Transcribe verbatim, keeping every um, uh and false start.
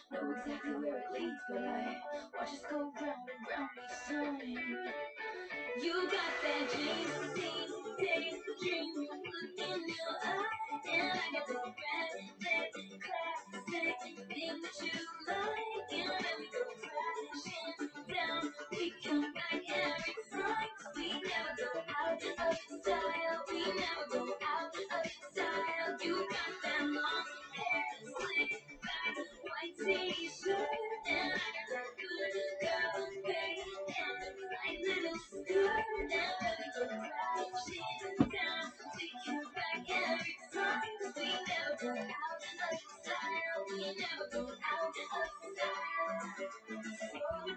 Know exactly where it leads, but I watch us go round and round each time. You got that dream, scene, daydream look in your eye, and I got the red, classic thing that you like, and when we go crashing down, we come back every time. We never go out of style, we never go out of style. You got that long hair, slick back, white t-shirt, and I got that good girl face and tight little skirt, and when we go crashing